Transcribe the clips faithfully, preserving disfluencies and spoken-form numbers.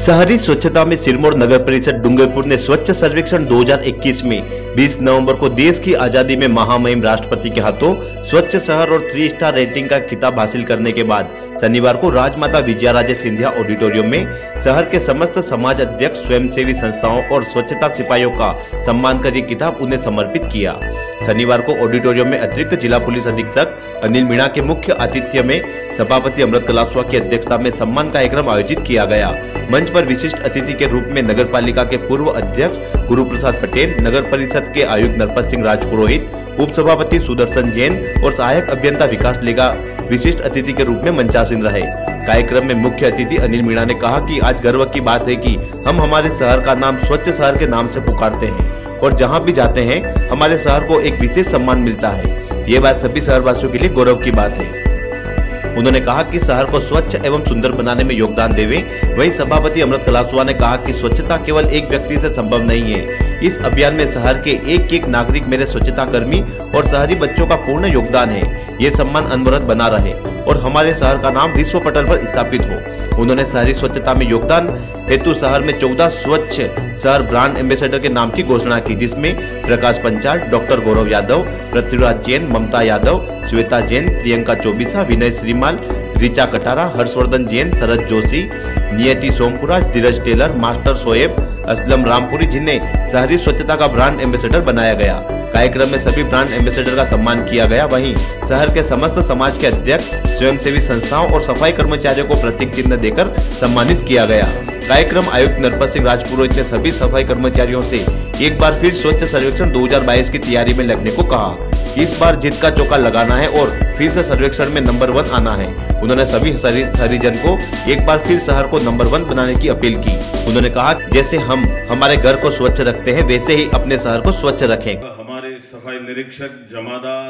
शहरी स्वच्छता में सिरमौर नगर परिषद डूंगरपुर ने स्वच्छ सर्वेक्षण दो हज़ार इक्कीस में बीस नवंबर को देश की आजादी में महामहिम राष्ट्रपति के हाथों स्वच्छ शहर और थ्री स्टार रेटिंग का खिताब हासिल करने के बाद शनिवार को राजमाता विजयाराजे सिंधिया ऑडिटोरियम में शहर के समस्त समाज अध्यक्ष, स्वयंसेवी संस्थाओं और स्वच्छता सिपाहियों का सम्मान कर ये किताब उन्हें समर्पित किया। शनिवार को ऑडिटोरियम में अतिरिक्त जिला पुलिस अधीक्षक अनिल मीणा के मुख्य आतिथ्य में सभापति अमृत कलासवा की अध्यक्षता में सम्मान कार्यक्रम आयोजित किया गया। मंच पर विशिष्ट अतिथि के रूप में नगर पालिका के पूर्व अध्यक्ष गुरु प्रसाद पटेल, नगर परिषद के आयुक्त नरपत सिंह राजपुरोहित, उप सभापति सुदर्शन जैन और सहायक अभियंता विकास लेगा विशिष्ट अतिथि के रूप में मंचासीन रहे। कार्यक्रम में मुख्य अतिथि अनिल मीणा ने कहा कि आज गर्व की बात है कि हम हमारे शहर का नाम स्वच्छ शहर के नाम से पुकारते हैं और जहां भी जाते हैं हमारे शहर को एक विशेष सम्मान मिलता है। ये बात सभी शहरवासियों के लिए गौरव की बात है। उन्होंने कहा कि शहर को स्वच्छ एवं सुंदर बनाने में योगदान देवें। वहीं सभापति अमृत कलासवा ने कहा कि स्वच्छता केवल एक व्यक्ति से संभव नहीं है। इस अभियान में शहर के एक एक नागरिक, मेरे स्वच्छता कर्मी और शहरी बच्चों का पूर्ण योगदान है। ये सम्मान अनवरत बना रहे और हमारे शहर का नाम विश्व पटल पर स्थापित हो। उन्होंने शहरी स्वच्छता में योगदान हेतु शहर में चौदह स्वच्छ शहर ब्रांड एम्बेसडर के नाम की घोषणा की, जिसमें Prakash Panchal, doctor Gaurav Yadav, Prithviraj Jain, Mamta Yadav, Shweta Jain, Priyanka Chaubisa, Vinay Shrimal, Richa Katara, Harshvardhan Jain, Sharad Joshi, Niyati Sompura, Dheeraj Tailor, Master Shoaib, Aslam Rampuri, जिन्हें शहरी स्वच्छता का ब्रांड एम्बेसडर बनाया गया। कार्यक्रम में सभी ब्रांड एम्बेसडर का सम्मान किया गया। वहीं शहर के समस्त समाज के अध्यक्ष, स्वयंसेवी संस्थाओं और सफाई कर्मचारियों को प्रतीक चिन्ह देकर सम्मानित किया गया। कार्यक्रम आयुक्त नरपत सिंह राजपुरोहित ने सभी सफाई कर्मचारियों से एक बार फिर स्वच्छ सर्वेक्षण दो हज़ार बाईस की तैयारी में लगने को कहा। इस बार जीत का चौका लगाना है और फिर से सर्वेक्षण में नंबर वन आना है। उन्होंने सभी शहरी जन को एक बार फिर शहर को नंबर वन बनाने की अपील की। उन्होंने कहा, जैसे हम हमारे घर को स्वच्छ रखते हैं वैसे ही अपने शहर को स्वच्छ रखें। हमारे सफाई निरीक्षक, जमादार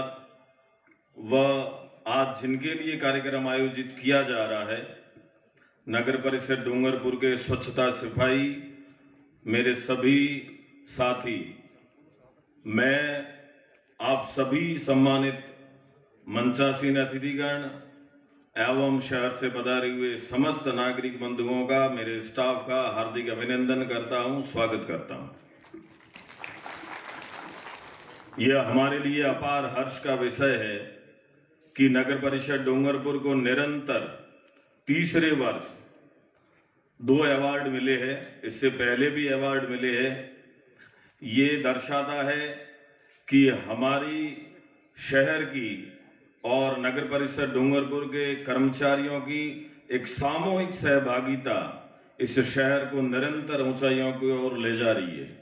व आज जिनके लिए कार्यक्रम आयोजित किया जा रहा है, नगर परिषद डूंगरपुर के स्वच्छता सिपाही, मेरे सभी साथी, मैं आप सभी सम्मानित मंचासीन अतिथिगण एवं शहर से पधारे हुए समस्त नागरिक बंधुओं का, मेरे स्टाफ का हार्दिक अभिनंदन करता हूं, स्वागत करता हूं। यह हमारे लिए अपार हर्ष का विषय है कि नगर परिषद डूंगरपुर को निरंतर तीसरे वर्ष दो अवार्ड मिले हैं। इससे पहले भी अवार्ड मिले हैं। ये दर्शाता है कि हमारी शहर की और नगर परिषद डूंगरपुर के कर्मचारियों की एक सामूहिक सहभागिता इस शहर को निरंतर ऊंचाइयों की ओर ले जा रही है।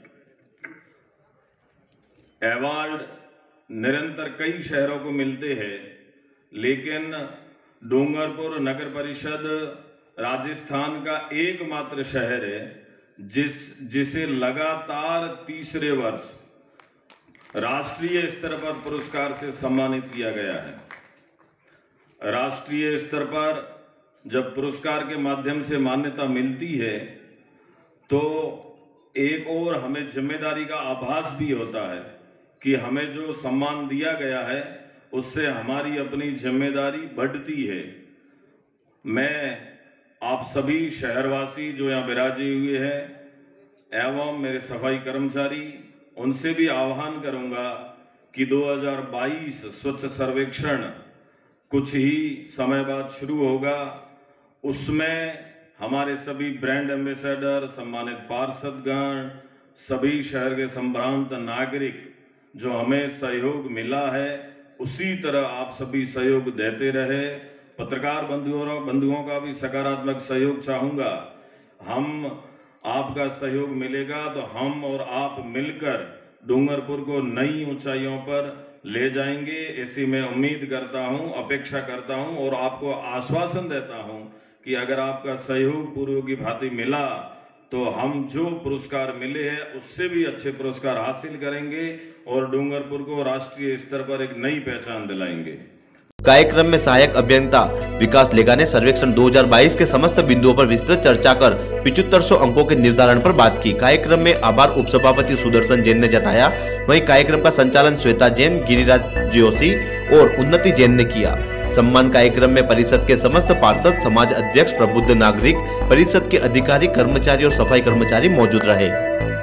अवार्ड निरंतर कई शहरों को मिलते हैं, लेकिन डूंगरपुर नगर परिषद राजस्थान का एकमात्र शहर है जिस जिसे लगातार तीसरे वर्ष राष्ट्रीय स्तर पर पुरस्कार से सम्मानित किया गया है। राष्ट्रीय स्तर पर जब पुरस्कार के माध्यम से मान्यता मिलती है तो एक और हमें जिम्मेदारी का आभास भी होता है कि हमें जो सम्मान दिया गया है उससे हमारी अपनी जिम्मेदारी बढ़ती है। मैं आप सभी शहरवासी जो यहाँ विराजे हुए हैं एवं मेरे सफाई कर्मचारी, उनसे भी आह्वान करूंगा कि दो हज़ार बाईस स्वच्छ सर्वेक्षण कुछ ही समय बाद शुरू होगा। उसमें हमारे सभी ब्रांड एम्बेसडर, सम्मानित पार्षदगण, सभी शहर के संभ्रांत नागरिक जो हमें सहयोग मिला है उसी तरह आप सभी सहयोग देते रहे। पत्रकार बंधुओं बंधुओं का भी सकारात्मक सहयोग चाहूँगा। हम आपका सहयोग मिलेगा तो हम और आप मिलकर डूंगरपुर को नई ऊंचाइयों पर ले जाएंगे, ऐसी मैं उम्मीद करता हूं, अपेक्षा करता हूं और आपको आश्वासन देता हूं कि अगर आपका सहयोग पूर्व की भांति मिला तो हम जो पुरस्कार मिले हैं उससे भी अच्छे पुरस्कार हासिल करेंगे और डूंगरपुर को राष्ट्रीय स्तर पर एक नई पहचान दिलाएंगे। कार्यक्रम में सहायक अभियंता विकास लेगा ने सर्वेक्षण दो हज़ार बाईस के समस्त बिंदुओं पर विस्तृत चर्चा कर पचहत्तर सौ अंकों के निर्धारण पर बात की। कार्यक्रम में आभार उपसभापति सुदर्शन जैन ने जताया। वहीं कार्यक्रम का संचालन श्वेता जैन, गिरिराज जोशी और उन्नति जैन ने किया। सम्मान कार्यक्रम में परिषद के समस्त पार्षद, समाज अध्यक्ष, प्रबुद्ध नागरिक, परिषद के अधिकारी, कर्मचारी और सफाई कर्मचारी मौजूद रहे।